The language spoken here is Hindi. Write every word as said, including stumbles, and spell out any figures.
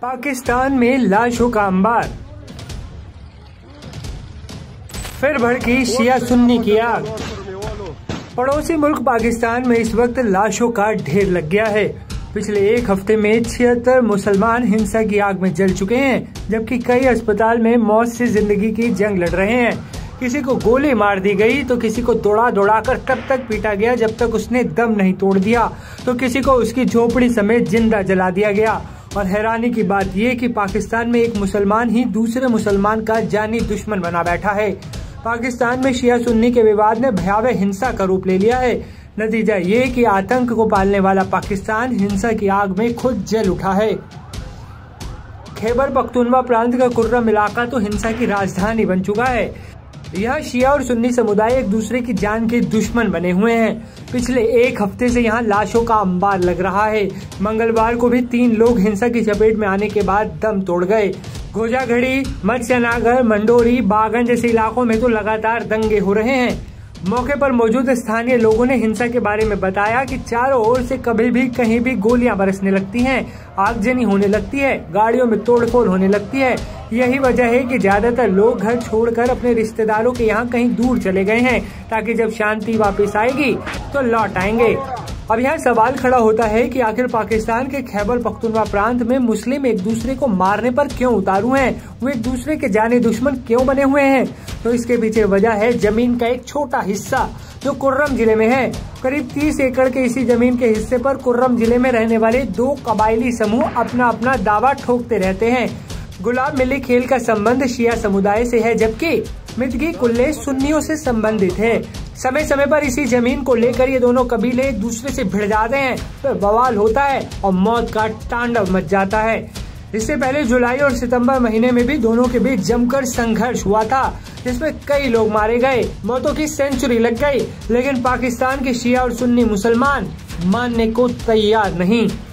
पाकिस्तान में लाशों का अंबार, फिर भड़की शिया सुन्नी की आग। पड़ोसी मुल्क पाकिस्तान में इस वक्त लाशों का ढेर लग गया है। पिछले एक हफ्ते में छिहत्तर मुसलमान हिंसा की आग में जल चुके हैं, जबकि कई अस्पताल में मौत से जिंदगी की जंग लड़ रहे हैं। किसी को गोली मार दी गई तो किसी को दौड़ा दौड़ा कर तब तक पीटा गया जब तक उसने दम नहीं तोड़ दिया, तो किसी को उसकी झोपड़ी समेत जिंदा जला दिया गया। और हैरानी की बात यह कि पाकिस्तान में एक मुसलमान ही दूसरे मुसलमान का जानी दुश्मन बना बैठा है। पाकिस्तान में शिया सुन्नी के विवाद ने भयावह हिंसा का रूप ले लिया है। नतीजा ये कि आतंक को पालने वाला पाकिस्तान हिंसा की आग में खुद जल उठा है। खैबर पख्तूनवा प्रांत का कुर्रम इलाका तो हिंसा की राजधानी बन चुका है। यहाँ शिया और सुन्नी समुदाय एक दूसरे की जान के दुश्मन बने हुए हैं। पिछले एक हफ्ते से यहाँ लाशों का अंबार लग रहा है। मंगलवार को भी तीन लोग हिंसा की चपेट में आने के बाद दम तोड़ गए। गोजाघड़ी, मत्स्यनागर, मंडोरी, बागन जैसे इलाकों में तो लगातार दंगे हो रहे हैं। मौके पर मौजूद स्थानीय लोगों ने हिंसा के बारे में बताया कि चारों ओर से कभी भी कहीं भी गोलियां बरसने लगती हैं, आगजनी होने लगती है, गाड़ियों में तोड़फोड़ होने लगती है। यही वजह है कि ज्यादातर लोग घर छोड़कर अपने रिश्तेदारों के यहाँ कहीं दूर चले गए हैं, ताकि जब शांति वापस आएगी तो लौट आएंगे। अब यहाँ सवाल खड़ा होता है कि आखिर पाकिस्तान के खैबर पख्तूनवा प्रांत में मुस्लिम एक दूसरे को मारने पर क्यों उतारू हैं? वो एक दूसरे के जाने दुश्मन क्यों बने हुए हैं? तो इसके पीछे वजह है जमीन का एक छोटा हिस्सा जो कुर्रम जिले में है। करीब तीस एकड़ के इसी जमीन के हिस्से पर कुर्रम जिले में रहने वाले दो कबायली समूह अपना अपना दावा ठोकते रहते हैं। गुलाब मिली खेल का संबंध शिया समुदाय से है, जबकि मिर्गी कुल्ले सुन्नियों से संबंधित है। समय समय पर इसी जमीन को लेकर ये दोनों कबीले एक दूसरे से भिड़ जाते हैं, फिर बवाल होता है और मौत का तांडव मच जाता है। इससे पहले जुलाई और सितंबर महीने में भी दोनों के बीच जमकर संघर्ष हुआ था, जिसमें कई लोग मारे गए, मौतों की सेंचुरी लग गई। लेकिन पाकिस्तान के शिया और सुन्नी मुसलमान मानने को तैयार नहीं।